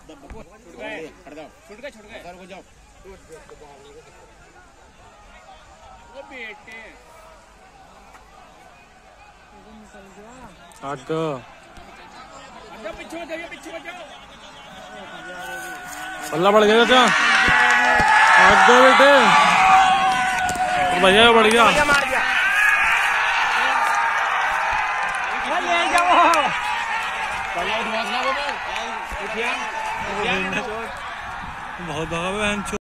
छूट गए, छूट गए सर को जाओ। वो बेटे आटो पीछे मत जाइए, पीछे मत जाओ। पल्ला बढ़ गया क्या? आटो बेटे भैया बढ़ गया। बहुत